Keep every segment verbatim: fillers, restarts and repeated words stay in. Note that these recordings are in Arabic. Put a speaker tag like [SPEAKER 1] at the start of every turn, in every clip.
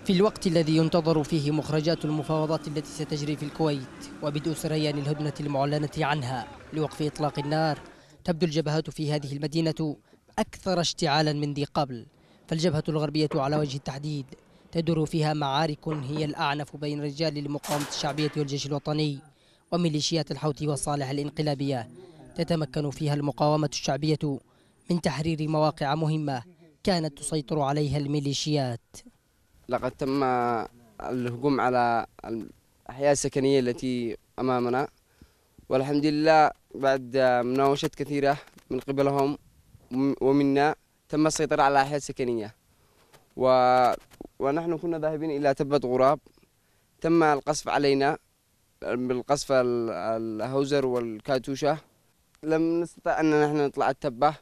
[SPEAKER 1] في الوقت الذي ينتظر فيه مخرجات المفاوضات التي ستجري في الكويت وبدء سريان الهدنة المعلنة عنها لوقف إطلاق النار، تبدو الجبهات في هذه المدينة أكثر اشتعالا من ذي قبل. فالجبهة الغربية على وجه التحديد تدور فيها معارك هي الأعنف بين رجال المقاومة الشعبية والجيش الوطني وميليشيات الحوثي والصالح الانقلابية. تتمكن فيها المقاومة الشعبية من تحرير مواقع مهمة كانت تسيطر عليها الميليشيات.
[SPEAKER 2] لقد تم الهجوم على الأحياء السكنية التي أمامنا، والحمد لله بعد مناوشات كثيرة من قبلهم ومنا تم السيطرة على الأحياء السكنية. و... ونحن كنا ذاهبين إلى تبة غراب، تم القصف علينا بالقصف الهوزر والكاتوشة. لم نستطع أن نحن نطلع التبة،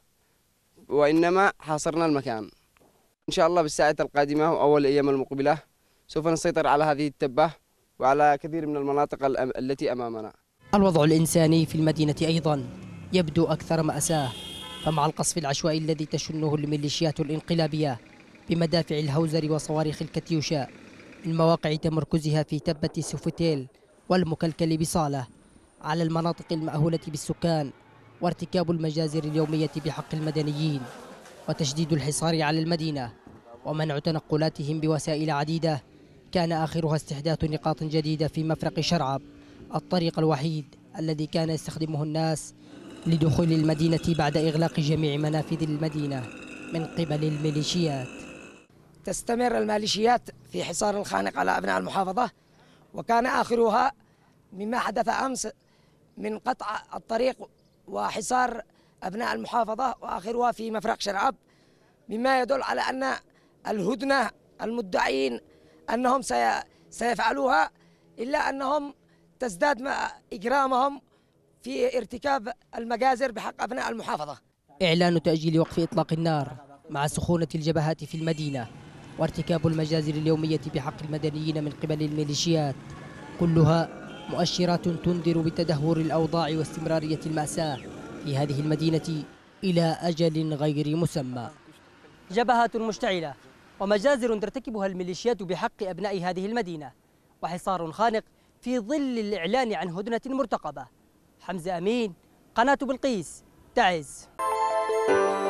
[SPEAKER 2] وإنما حاصرنا المكان. إن شاء الله بالساعات القادمة وأول الأيام المقبلة سوف نسيطر على هذه التبة وعلى كثير من المناطق التي أمامنا.
[SPEAKER 1] الوضع الإنساني في المدينة أيضا يبدو أكثر مأساة، فمع القصف العشوائي الذي تشنه الميليشيات الانقلابية بمدافع الهوزر وصواريخ الكتيوشا من مواقع تمركزها في تبة سوفتيل والمكلكل بصالة على المناطق المأهولة بالسكان، وارتكاب المجازر اليومية بحق المدنيين، وتشديد الحصار على المدينة ومنع تنقلاتهم بوسائل عديدة، كان آخرها استحداث نقاط جديدة في مفرق شرعب، الطريق الوحيد الذي كان يستخدمه الناس لدخول المدينة بعد إغلاق جميع منافذ المدينة من قبل الميليشيات.
[SPEAKER 3] تستمر الميليشيات في حصار الخانق على أبناء المحافظة، وكان آخرها مما حدث أمس من قطع الطريق وحصار أبناء المحافظة، وآخرها في مفرق شرعب، مما يدل على أن الهدنة المدعين أنهم سيفعلوها، إلا أنهم تزداد إجرامهم في ارتكاب المجازر بحق أبناء المحافظة.
[SPEAKER 1] إعلان تأجيل وقف إطلاق النار مع سخونة الجبهات في المدينة وارتكاب المجازر اليومية بحق المدنيين من قبل الميليشيات، كلها مؤشرات تنذر بتدهور الأوضاع واستمرارية المأساة في هذه المدينة إلى أجل غير مسمى. جبهات مشتعلة ومجازر ترتكبها الميليشيات بحق أبناء هذه المدينة، وحصار خانق في ظل الإعلان عن هدنة مرتقبة. حمزة أمين، قناة بلقيس، تعز.